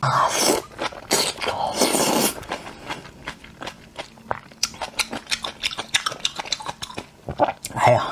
哎呀！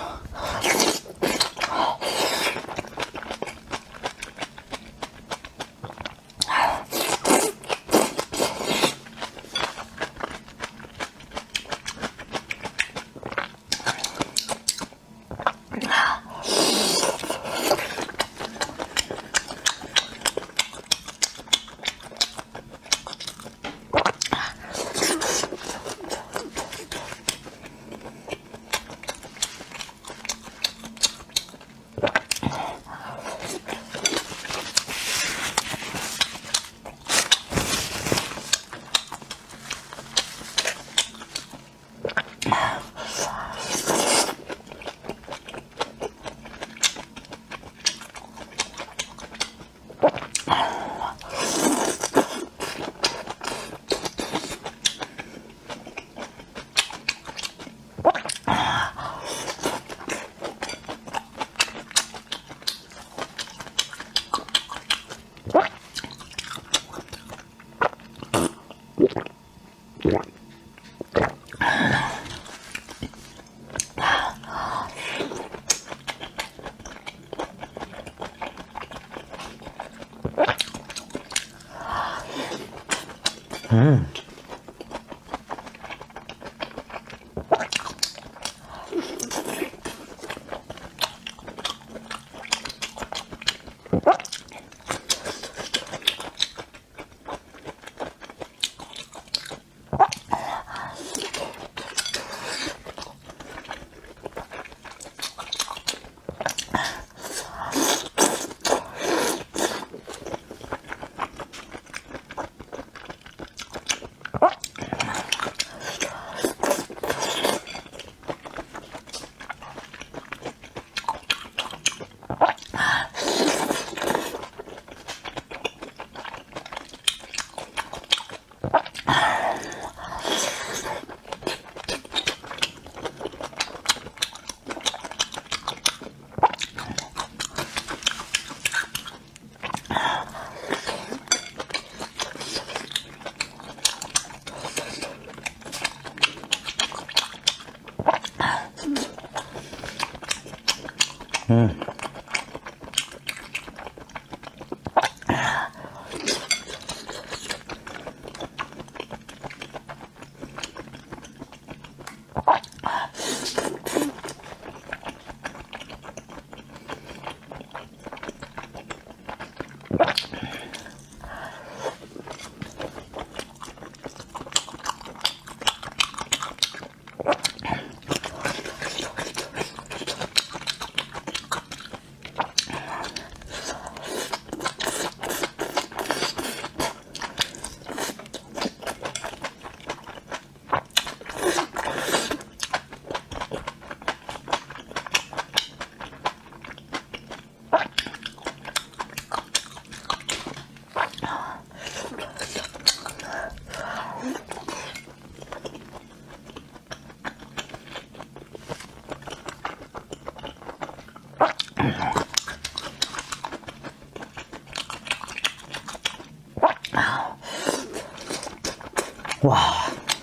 哇！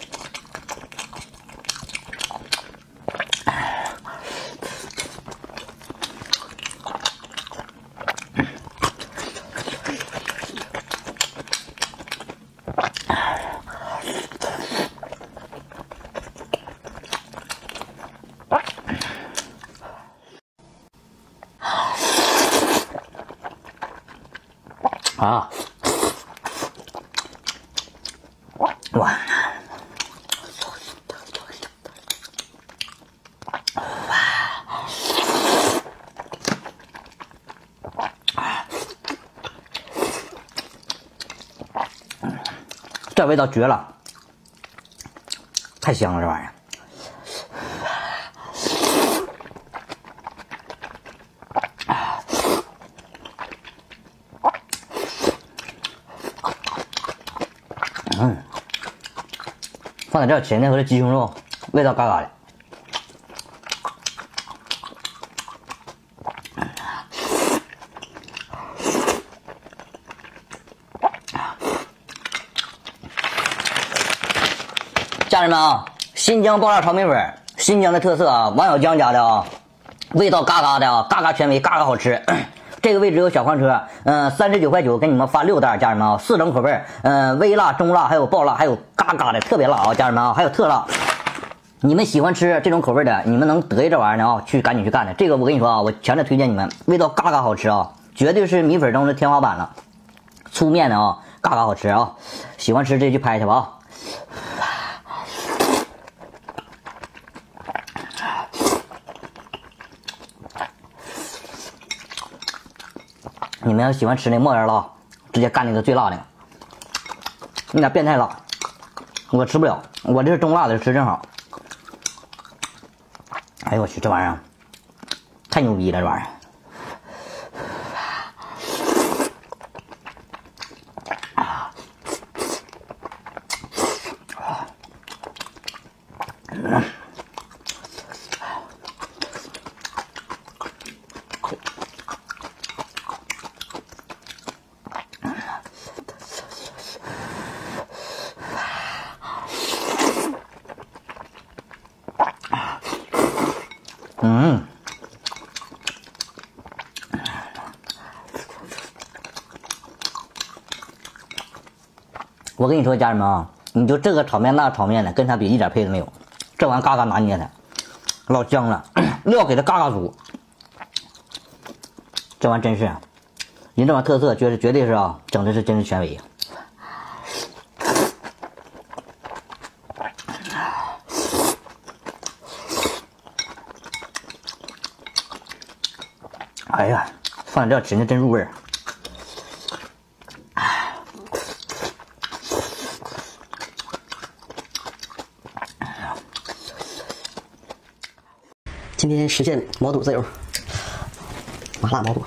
啊！哇！这味道绝了，太香了这玩意儿。放点这芹菜和这鸡胸肉，味道嘎嘎的。 家人们啊，新疆爆辣炒米粉，新疆的特色啊，王小江家的啊，味道嘎嘎的啊，嘎嘎权威，嘎嘎好吃。这个位置有小黄车，39块9给你们发6袋，家人们啊，4种口味，微辣、中辣，还有爆辣，还有嘎嘎的特别辣啊，家人们啊，还有特辣。你们喜欢吃这种口味的，你们能得意这玩意儿的啊，赶紧去干的。这个我跟你说啊，我强烈推荐你们，味道嘎嘎好吃啊，绝对是米粉中的天花板了。粗面的啊，嘎嘎好吃啊，喜欢吃这就拍去吧啊。你们要喜欢吃那冒烟辣，直接干那个最辣的，那点变态辣，我吃不了，我这是中辣的，吃正好。哎呦我去，这玩意儿太牛逼了，这玩意儿。我跟你说，家人们啊，你就这个炒面那炒面的，跟它比一点配都没有。这玩意嘎嘎拿捏的，老香了，料给它嘎嘎足。这玩意真是，人这玩意特色，绝对是啊，整的是真是权威。哎呀，放点料吃那真入味儿。 今天实现毛肚自由，麻辣毛肚。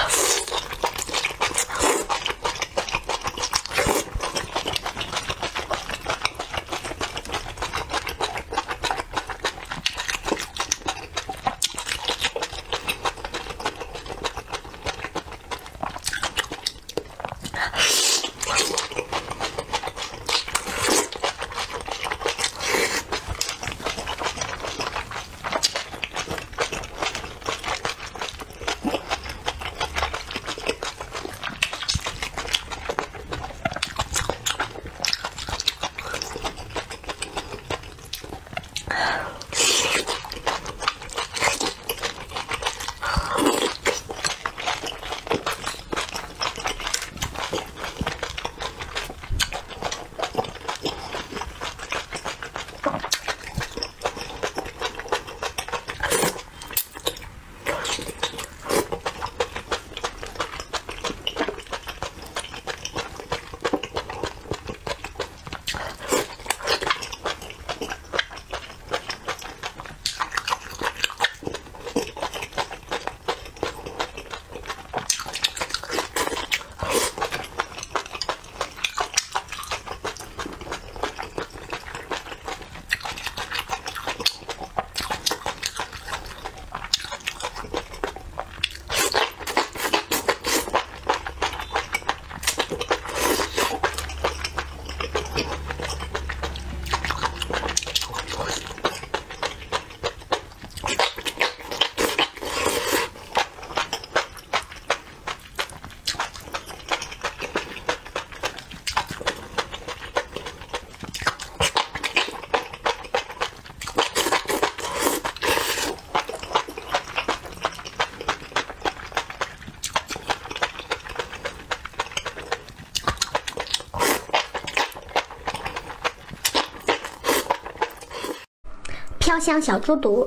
飘香小猪肚。